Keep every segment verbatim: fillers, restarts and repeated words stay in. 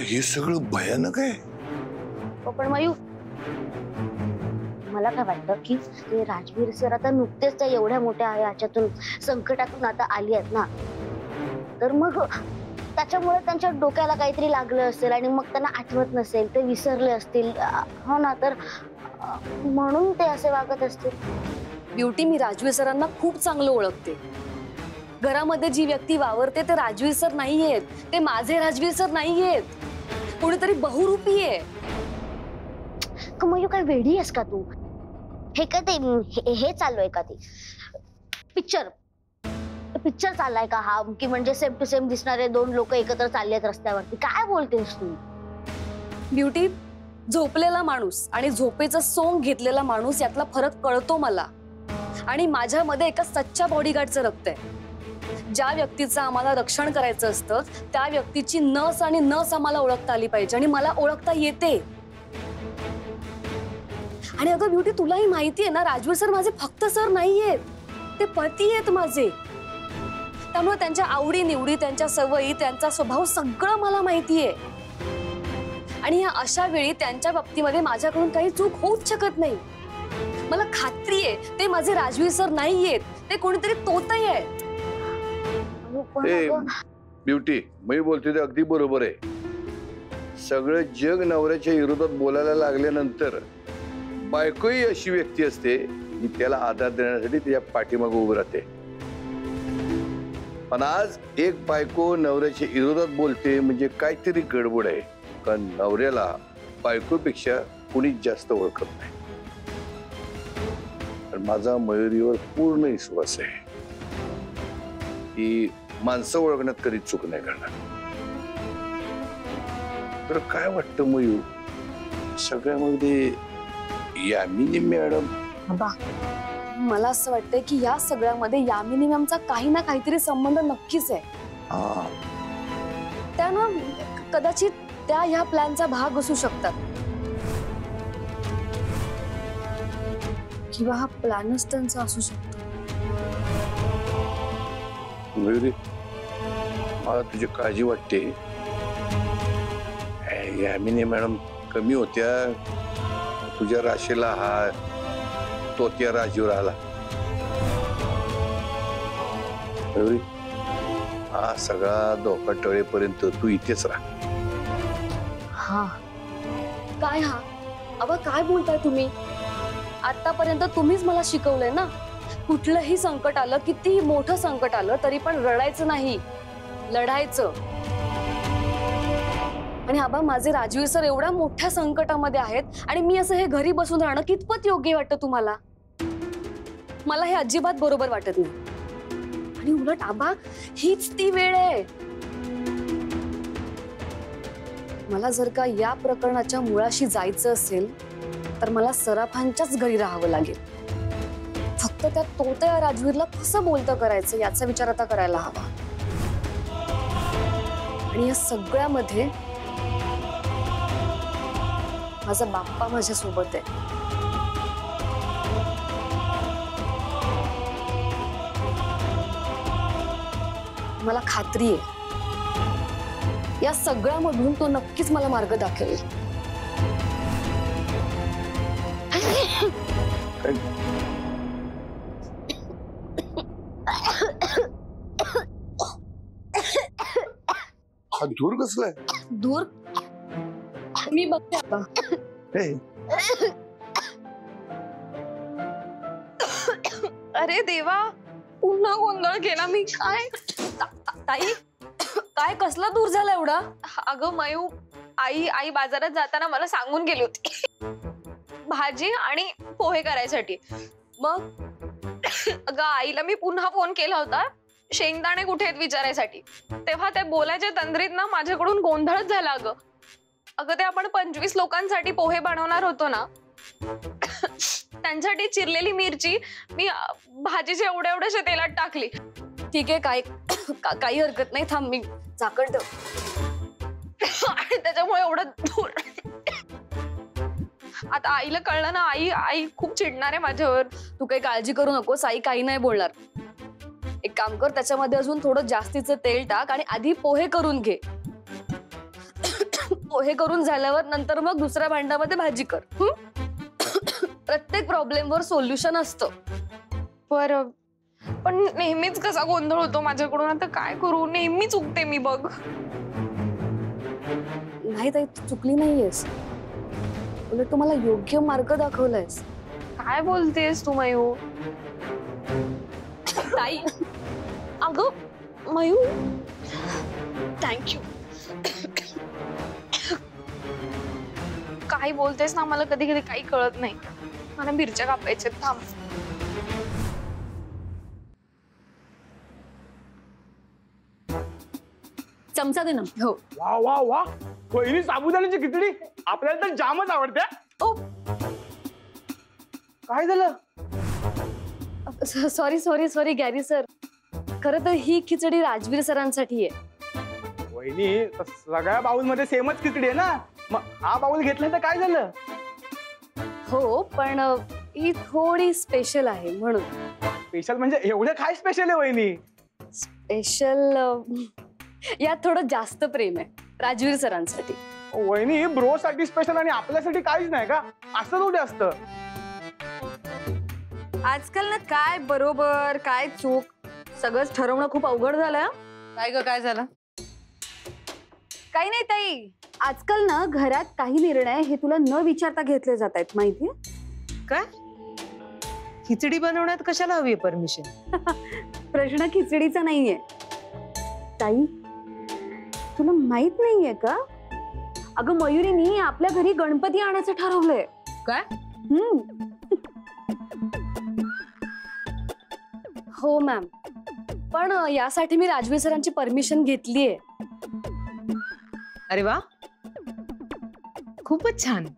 हे सगळं भयानक आहे. पण मयू, मला काय वाटतं की ते राजवीर सर आता नुकतेच त्या एवढ्या मोठ्या याच्यातून संकटातून आता आली आहेत ना, तर मग त्याच्यामुळे त्यांच्या डोक्याला काहीतरी लागलं असेल आणि मग त्यांना आठवत नसेल, ते विसरले असतील, हो ना, तर म्हणून ते असे वागत असतील. ब्युटी, मी राजवीर सरांना खूप चांगलं ओळखते. घरामध्ये जी व्यक्ती वावरते ते राजवीर सर नाहीयेत, ते माझे राजवीर सर नाहीयेत, कोणीतरी बहुरूपी आहे. मयू, काय वेडी आहेस का तू? हे काय ते हे, हे चालू आहे का ते पिक्चर पिक्चर चाललाय का हा, की म्हणजे सेम टू सेम दिसणारे दोन लोक एकत्र चाललेत रस्त्यावरती? काय बोलतेस तू? ब्युटी, झोपलेला माणूस आणि झोपेचं सोंग घेतलेला माणूस यातला फरक कळतो मला. आणि माझ्यामध्ये एका सच्च्या बॉडीगार्डचं रक्त आहे. ज्या व्यक्तीचं आम्हाला रक्षण करायचं असतं त्या व्यक्तीची नस आणि नस आम्हाला ओळखता आली पाहिजे, आणि मला ओळखता येते. आणि अगं ब्युटी, तुलाही माहिती आहे ना, राजवीर सर माझे फक्त सर नाहीयेत, ते पती आहेत माझे. त्यामुळे त्यांच्या आवडी निवडी, त्यांच्या सवयी, त्यांचा स्वभाव सगळं मला माहितीये. आणि या अशा वेळी त्यांच्या बाबतीमध्ये माझ्याकडून काही चूक होऊच शकत नाही. मला खात्री आहे ते माझे राजवीर सर नाहीयेत, ते कोणीतरी तोतई आहेत. ब्युटी, मी बोलते ते अगदी बरोबर आहे. सगळं जग नवऱ्याच्या विरोधात बोलायला लागल्यानंतर बायकोही अशी व्यक्ती असते की त्याला आधार देण्यासाठी त्याच्या पाठीमागे उभं राहते. पण आज एक बायको नवऱ्याच्या विरोधात बोलते म्हणजे काहीतरी गडबड आहे. कारण नवऱ्याला बायकोपेक्षा कुणीच जास्त ओळखत नाही. माझा मयुरीवर पूर्ण विश्वास आहे की माणसं ओळखण्यात कधी चूक नाही करणार. तर काय वाटतं मयू, सगळ्यामध्ये यामिनी मॅडम? बाबा, मला असं वाटतंय की या सगळ्यामध्ये यामिनी मॅमचा काही ना काहीतरी संबंध नक्कीच आहे. त्यानं कदाचित त्या ह्या प्लॅनचा भाग असू शकतात, किंवा हा प्लॅनच त्यांचा असू शकतो. मयुरी, मला तुझी काळजी वाटते. यामिनी मॅडम कमी होत्या, तुझ्या राशीला हा तोत्या राजीवर आला. मयुरी, हा सगळा धोका टळेपर्यंत तू इथेच राहा. हा काय? हा अबा, काय बोलताय तुम्ही? आतापर्यंत तुम्हीच मला शिकवलंय ना, कुठलंही संकट आलं, कितीही मोठं संकट आलं तरी पण रडायचं नाही, लढायचं. आणि आबा, माझे राजवीर सर एवढ्या मोठ्या संकटामध्ये आहेत आणि मी असं हे घरी बसून राहणं कितपत योग्य वाटतं तुम्हाला? मला हे अजिबात बरोबर वाटत नाही. आणि उलट आबा, हीच ती वेळ आहे. मला जर का या प्रकरणाच्या मुळाशी जायचं असेल तर मला सराफांच्याच घरी राहावं लागेल. फक्त त्या तोत्या राजवीरला कसं बोलतं करायचं याचा विचार आता करायला हवा. आणि या सगळ्यामध्ये माझा बाप्पा माझ्या सोबत आहे. मला खात्री आहे या सगळ्यामधून तो नक्कीच मला मार्ग दाखवेल. हा धूर कसलाय? धूर मी बघते आता. अरे देवा, पुन्हा गोंधळ केला मी. काय ताई, काय कसला दूर झाला एवढा? अगं मयू, आई आई बाजारात जाताना मला सांगून गेली होती भाजी आणि पोहे करायसाठी. मग अगं आईला मी पुन्हा फोन केला होता शेंगदाणे कुठे आहेत विचारायसाठी. तेव्हा ते बोलायच्या तंद्रीत ना माझ्याकडून गोंधळच झाला. अगं अगं ते आपण पंचवीस लोकांसाठी पोहे बनवणार होतो ना, त्यांच्यासाठी चिरलेली मिरची मी भाजीच्या एवढ्या एवढ्याशा तेलात टाकली. ठीक आहे, काय काही हरकत नाही. थांब, मी झाकण ठेव. आणि त्याच्यामुळे एवढं धूर. आता आईला कळलं ना, आई आई खूप चिडणार आहे माझ्यावर. तू काही काळजी करू नकोस, आई काही नाही बोलणार. एक काम कर, त्याच्यामध्ये अजून थोडं जास्तीचं तेल टाक आणि आधी पोहे करून घे. पोहे करून झाल्यावर नंतर मग दुसऱ्या भांड्यामध्ये भाजी कर. हं? प्रत्येक प्रॉब्लेमवर सोल्युशन असतं. बर, पण नेहमीच कसा गोंधळ होतो माझ्याकडून, आता काय करू? नेहमी चुकते मी बघ. नाही ताई, तू चुकली नाहीयेस, उलट तुम्हाला योग्य मार्ग दाखवलायस. काय बोलतेस तू मयू? ताई, अगं मयू, थँक्यू. काय बोलतेस ना, मला कधी कधी काही कळत नाही. मला मिरच्या कापायच्या, थांब. चमचा दे ना. हो. वा वा वा, वहिनी साबुदाण्याची खिचडी आपल्याला तर जामच आवडते. ओ, काय झालं? Sorry sorry sorry Gary sir, खरं तर ही खिचडी राजवीर सरांसाठी आहे. वहिनी, सगळ्या बाउल मध्ये सेमच खिचडी आहे ना, मग हा बाउल घेतला तर काय झालं? हो, पण ही थोडी स्पेशल आहे म्हणून. स्पेशल म्हणजे एवढं काय स्पेशल आहे वहिनी? स्पेशल यात थोडं जास्त प्रेम आहे राजवीर सरांसाठी. वहिनी, ब्रो साठी स्पेशल आणि आपल्यासाठी काहीच नाही का? असं थोडी असतं. आजकाल ना काय बरोबर काय चूक सगळंच ठरवणं खूप अवघड झालं. काय ग, काय झालं? काही नाही ताई, आजकाल ना घरात काही निर्णय हे तुला न विचारता घेतले जात आहेत, माहितीये? काय? खिचडी बनवण्यात कशाला हवी परमिशन? प्रश्न खिचडीचा नाहीये ताई, तुला माहित नाहीये का? अगं मयुरीनी आपल्या घरी गणपती आणायचं ठरवलंय. काय? हम्म. हो मॅम, पण यासाठी मी राजवीर सरांची परमिशन घेतलीये. अरे वा, खूपच छान,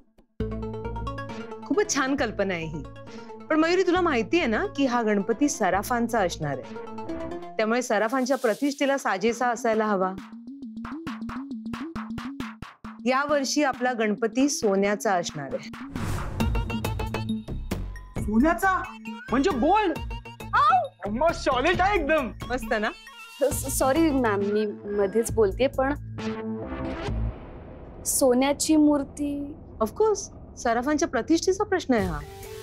खूपच छान कल्पना आहे ही. पण मयुरी, तुला माहिती आहे ना की हा गणपती सराफांचा असणार आहे, त्यामुळे सराफांच्या प्रतिष्ठेला साजेसा असायला हवा. या वर्षी आपला गणपती सोन्याचा असणार आहे. सोन्याचा म्हणजे गोल्ड? मग सॉलिड आहे एकदम. मस्त ना? सॉरी मॅम, मी मध्येच बोलते, पण सोन्याची मूर्ती? ऑफकोर्स, सराफांच्या प्रतिष्ठेचा प्रश्न आहे हा.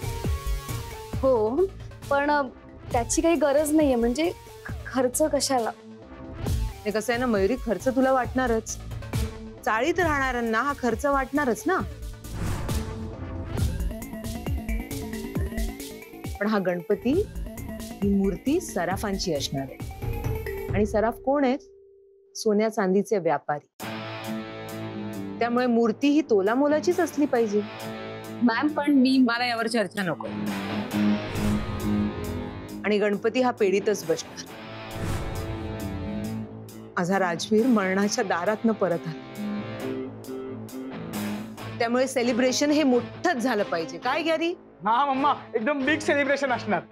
हो, पण त्याची काही गरज नाहीये, म्हणजे खर्च कशाला? हे कसं आहे ना मयुरी, खर्च तुला वाटणारच, चाळीत राहणाऱ्यांना हा खर्च वाटणारच ना. पण हा गणपती, ही मूर्ती सराफांची असणार आहे. आणि सराफ कोण आहेत? सोन्या चांदीचे व्यापारी. त्यामुळे मूर्ती ही तोला मोलाचीच असली पाहिजे. मॅम, पण मी मला यावर चर्चा नको. आणि गणपती हा पेढीतच बसणार. माझा राजवीर मरणाच्या दारातनं परत आला, त्यामुळे सेलिब्रेशन हे मोठंच झालं पाहिजे. काय गॅरी? हा मम्मा, एकदम बिग सेलिब्रेशन असणार.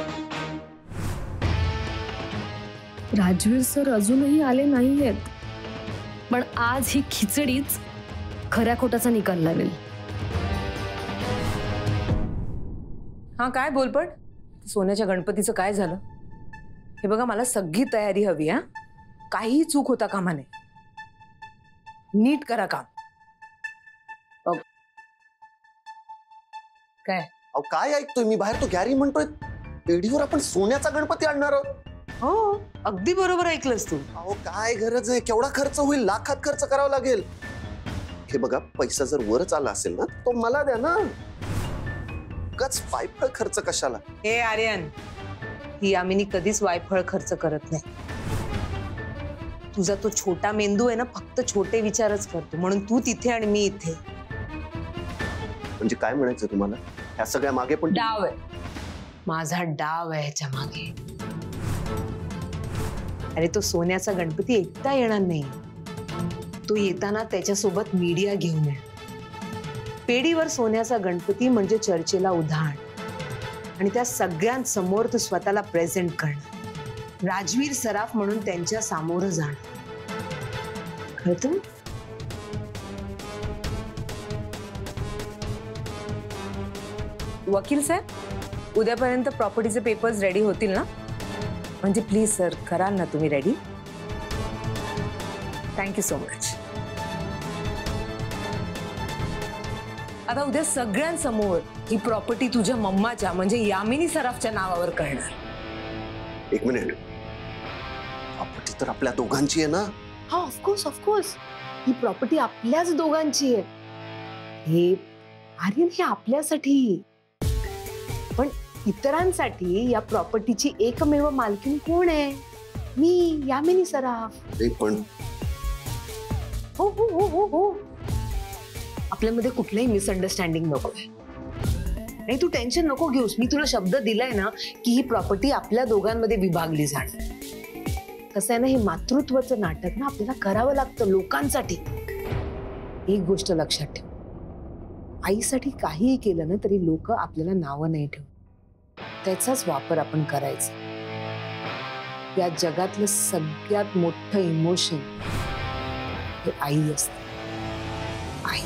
राजवीर सर अजूनही आले नाहीयेत, पण आज ही खिचडीच खऱ्या खोटाचा निकाल लावेल. हा काय बोलपट? सोन्याच्या गणपतीचं काय झालं? हे बघा, मला सगळी तयारी हवी. हा, काही चूक होता कामा नये. नीट करा काम. काय? अहो काय ऐकतोय मी? बाहेर तो गॅरी म्हणतोय पेढीवर आपण सोन्याचा गणपती आणणार आहोत. हो, अगदी बरोबर ऐकलंस तू. अहो काय गरज आहे? केवढा खर्च होईल? लाखात खर्च करावा लागेल. हे बघा, पैसा जर वरच आला असेल ना, तो मला द्या ना. कच वायफळ खर्च कशाला? हे आर्यन, ही यामिनी कधीच वायफळ खर्च करत नाही. तुझा तो छोटा मेंदू आहे ना, फक्त छोटे विचारच करतो, म्हणून तू तिथे आणि मी इथे. म्हणजे काय म्हणायचं तुम्हाला? ह्या सगळ्या मागे पण डाव आहे. माझा डाव आहे ह्याच्या मागे. अरे, तो सोन्याचा गणपती एकटा येणार नाही. तो येताना त्याच्यासोबत मीडिया घेऊन येणार. पेढीवर सोन्याचा गणपती म्हणजे चर्चेला उधाण, आणि त्या सगळ्यांसमोर तो स्वतःला प्रेझेंट करणार. राजवीर सराफ म्हणून त्यांच्या सामोरं जाणार. कळतं? वकील साहेब, उद्यापर्यंत प्रॉपर्टीचे पेपर्स रेडी होतील ना? म्हणजे प्लीज सर, कराल ना तुम्ही रेडी? Thank you so much. आता उद्या सगळ्यांसमोर ही प्रॉपर्टी तुझ्या मम्माच्या म्हणजे यामिनी सराफच्या नावावर करणार. एक मिनिट, प्रॉपर्टी तर आपल्या दोघांची आहे ना? हा ऑफकोर्स ऑफकोर्स, ही प्रॉपर्टी आपल्याच दोघांची आहे. हे आर्यन, हे आपल्यासाठी, पण इतरांसाठी या प्रॉपर्टीची एकमेव मालकीण कोण आहे? मी, यामिनी सराफ. ते पण हो हो हो हो हो आपल्यामध्ये कुठलंही मिसअंडरस्टँडिंग नको आहे. नाही तू टेन्शन नको घेऊस, मी तुला शब्द दिलाय ना की ही प्रॉपर्टी आपल्या दोघांमध्ये विभागली जाणार. कसं आहे ना, हे मातृत्वाचं नाटक ना आपल्याला करावं लागतं लोकांसाठी. एक गोष्ट लक्षात ठेव, आईसाठी काहीही केलं ना तरी लोक आपल्याला नावं नाही ठेवत, त्याचाच वापर आपण करायचा. या जगातलं सगळ्यात मोठं इमोशन हे आई असते. आई.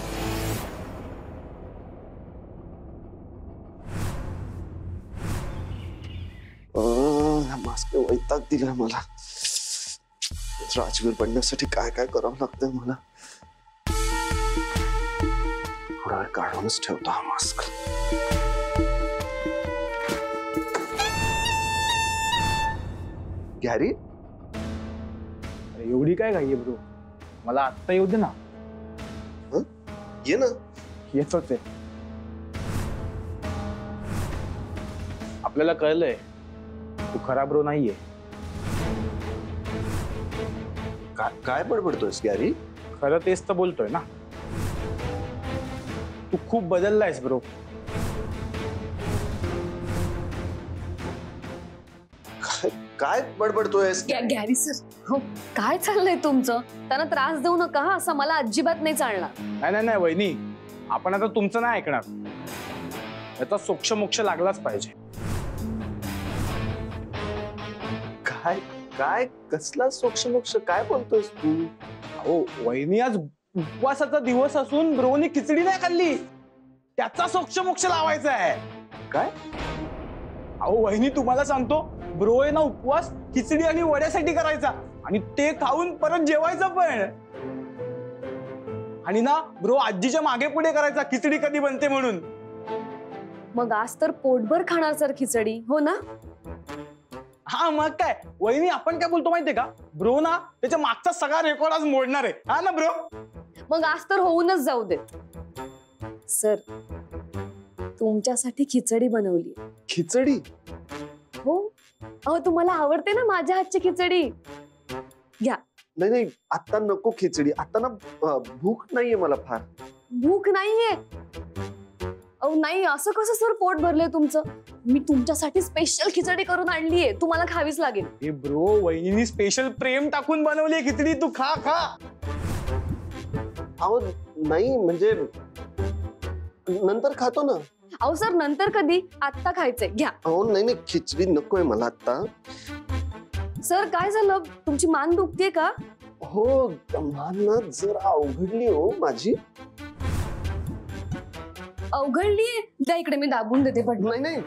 मास्क वैताग दिला मला. राजवीर बनण्यासाठी काय काय करावं लागतंय मला. थोडा वेळ काढूनच ठेवतो हा मास्क. गॅरी, एवढी काय घाई आहे ब्रो? मला आत्ता येऊ दे ना. ये ना. येतच आहे. आपल्याला कळलंय तू खरा ब्रो नाहीये. काय काय बडबडतोयस गॅरी? खरं तेच तर बोलतोय ना. तू खूप बदललायस ब्रो. काय काय बडबडतोयस? गॅरी सर, हो काय चाललंय तुमचं? त्यांना त्रास देऊ नका हा, असं मला अजिबात नाही चालणार. नाही नाही नाही वहिनी, आपण आता तुमचं नाही ऐकणार. याचा सोक्ष मोक्ष लागलाच पाहिजे. काय काय कसला सोक्षमोक्ष काय बोलतोयस तू? हो वहिनी, आज उपवासाचा दिवस असून ब्रोनी खिचडी नाही खाल्ली, त्याचा सोक्ष मोक्ष लावायचा आहे. काय? अहो वहिनी, तुम्हाला सांगतो, ब्रो आहे ना उपवास खिचडी आणि वड्यासाठी करायचा, आणि ते खाऊन परत जेवायचं पण. आणि ना ब्रो आजीच्या मागे पुढे करायचा खिचडी कधी बनते म्हणून. मग आज तर पोटभर खाणार सर खिचडी, हो ना? हा मग काय वहिनी, आपण काय बोलतो माहितीये का, ब्रो ना त्याच्या मागचा सगळा रेकॉर्ड आज मोडणार आहे. हा ना ब्रो? मग आज तर होऊनच जाऊ देत. सर, तुमच्यासाठी खिचडी बनवली. खिचडी? हो, अहो तुम्हाला आवडते ना माझ्या हातची खिचडी. घ्या. नाही नाही, आता नको खिचडी. आता ना भूक नाहीये मला फार. भूक नाहीये? अहो नाही, असं कसं सर पोट भरलंय तुमचं? मी तुमच्यासाठी स्पेशल खिचडी करून आणलीये, तुम्हाला खावीच लागेल. हे ब्रो, वहिनीनी स्पेशल प्रेम टाकून बनवली खिचडी, तू खा खा. अहो नाही, म्हणजे नंतर खातो ना. अहो सर, नंतर कधी? आत्ता खायचंय, घ्या. अहो नाही नाही, खिचडी नकोय मला आता. सर काय झालं, तुमची मान दुखतीये का? हो, मान ना जरा अवघडली हो माझी. अवघडलीये? द्या इकडे, मी दाबून देते. पण नाही नाही,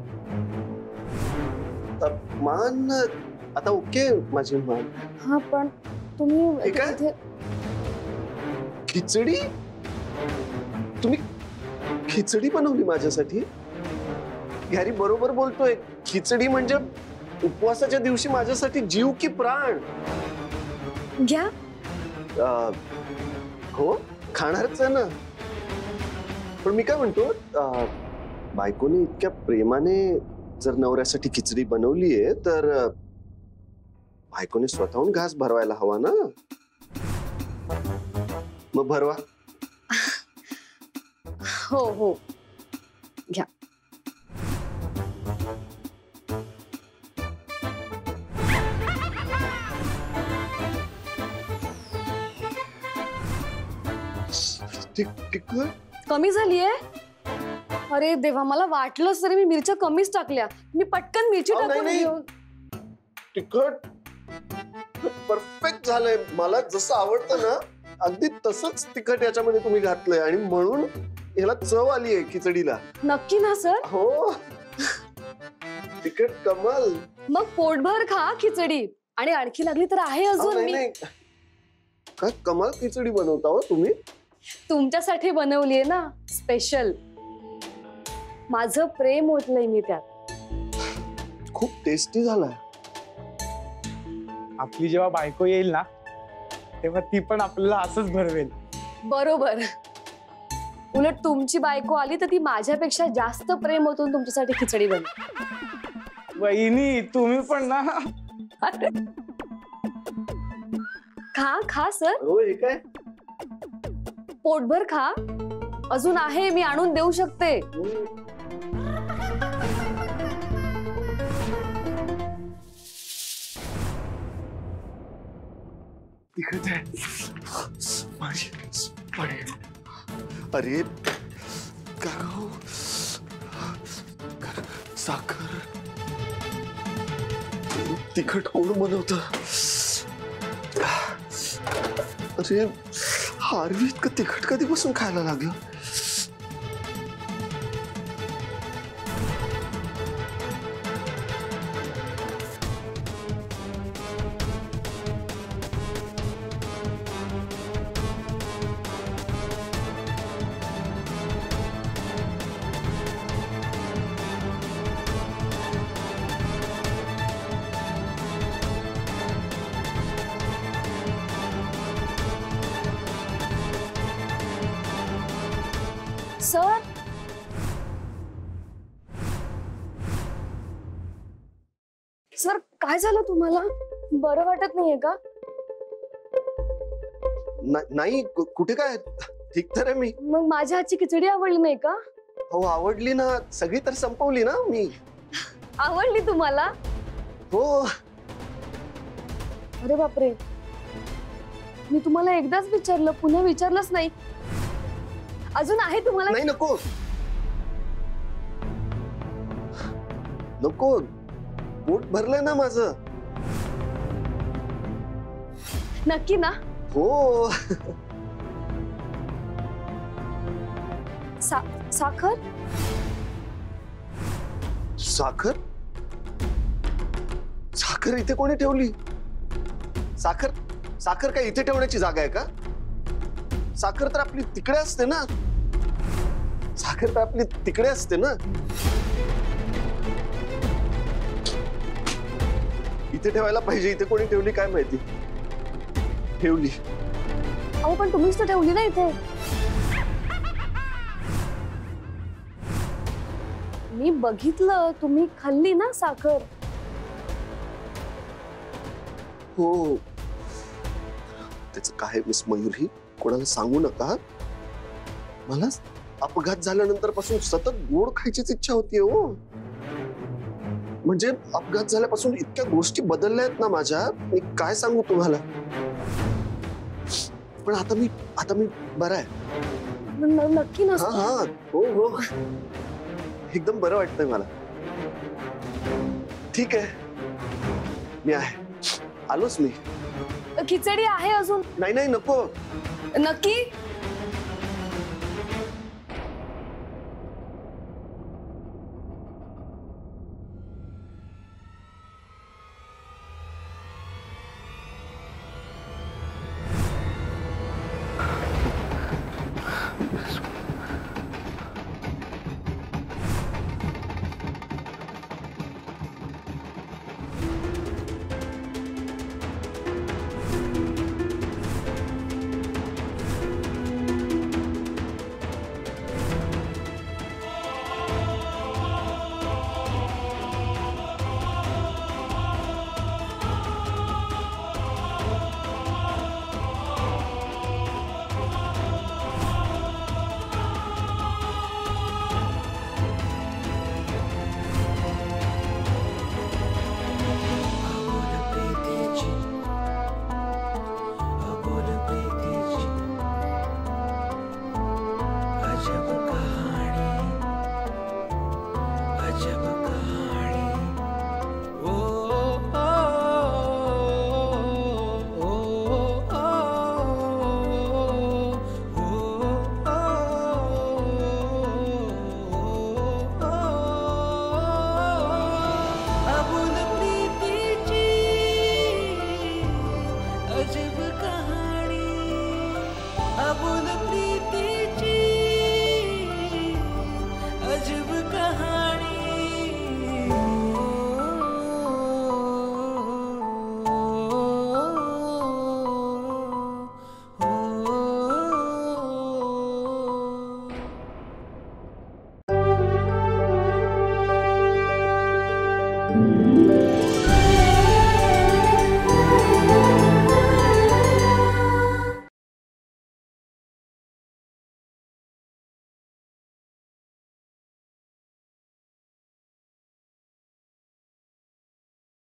मान आता ओके माझी मान. हा पण तुम्ही ठीक आहे. इथे- खिचडी? तुम्ही खिचडी बनवली माझ्यासाठी? गॅरी बरोबर बोलतोय. खिचडी म्हणजे उपवासाच्या दिवशी माझ्यासाठी जीव की प्राण. घ्या. अं, हो खाणारच आहे ना. पण मी काय म्हणतो, अं, बायकोने इतक्या प्रेमाने जर नवऱ्यासाठी खिचडी बनवलीये तर बायकोने स्वतःहून घास भरवायला हवा ना. मग भरवा. हो हो, घ्या. तिखट कमी झालीये? अरे देवा, मला वाटलंच तरी मी मिरच्या कमीच टाकल्या. मी पटकन मिरची अहो, नाही, टाकून नाही. घेऊन. तिखट परफेक्ट झालंय. मला जसं आवडतं ना अगदी तसंच तिखट याच्यामध्ये तुम्ही घातलंय, आणि म्हणून याला चव आली आहे खिचडीला. नक्की ना सर? हो, तिखट कमाल. मग पोटभर खा खिचडी, आणि आणखी लागली तर आहे अहो, अजून. नाही मी नाही, काय कमाल खिचडी बनवता हो तुम्ही. तुमच्यासाठी बनवलीये ना स्पेशल. माझं प्रेम ओतलंय मी त्यात. खूप टेस्टी झालाय. आपली जेव्हा बायको येईल ना तेव्हा ती पण आपल्याला असंच भरवेल. बरोबर. उलट तुमची बायको आली तर ती माझ्यापेक्षा जास्त प्रेम ओतून तुमच्यासाठी खिचडी बनवेल. वहिनी तुम्ही पण ना. खा खा सर, हो हे काय? पोटभर खा. अजून आहे, मी आणून देऊ शकते. तिखट आहे. माझी पडेल. अरे गाव साखर तिखट कोण बनवत? अरे हार्वी इतकं तिखट कधीपासून खायला लागलं? सर, सर काय झालं तुम्हाला? बरं वाटत नाहीये का? ना- नाही कु- कुठे काय, ठीक तर आहे मी. मग माझ्या हातची खिचडी आवडली नाही का? हो आवडली ना, सगळी तर संपवली ना मी. आवडली तुम्हाला? हो. अरे बापरे, मी तुम्हाला एकदाच विचारलं, पुन्हा विचारलंच नाही. अजून आहे तुम्हाला? नाही नको नको, पोट भरलंय ना माझं. नक्की ना? हो. सा, साखर साखर साखर इथे कोणी ठेवली? साखर साखर काय इथे ठेवण्याची जागा आहे का? साखर तर आपली तिकडे असते ना. साखर तर आपली तिकडे असते ना. इथे ठेवायला पाहिजे, इथे कोणी ठेवली काय माहिती. ठेवली. अहो पण तुम्हीच तर ठेवली ना इथे. मी बघितलं, तुम्ही खाल्ली ना साखर. हो. त्याचं काय मिस मयुरी, कोणाला सांगू नका. मला अपघात झाल्यानंतर पासून सतत गोड खायचीच इच्छा होतीये. हो म्हणजे अपघात झाल्यापासून इतक्या गोष्टी बदलल्या आहेत ना माझ्या, मी काय सांगू तुम्हाला. पण आता मी आता मी बरा आहे. न- नक्की ना? हा हा हो हो एकदम बरं वाटतंय मला. ठीक आहे, मी आहे, आलोच मी. खिचडी आहे अजून? नाही नाही नको. नक्की?